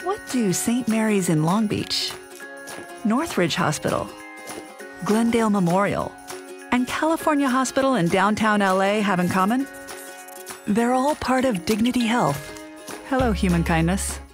What do St. Mary's in Long Beach, Northridge Hospital, Glendale Memorial, and California Hospital in downtown LA have in common? They're all part of Dignity Health. Hello, human kindness.